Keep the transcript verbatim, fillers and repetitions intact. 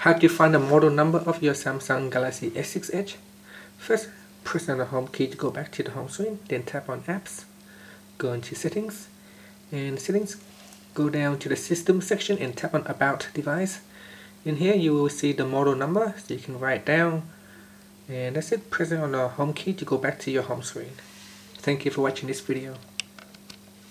How to find the model number of your Samsung Galaxy S six Edge? First, press on the home key to go back to the home screen, then tap on apps, go into settings, and settings, go down to the system section and tap on about device. In here you will see the model number, so you can write down, and that's it. Press on the home key to go back to your home screen. Thank you for watching this video.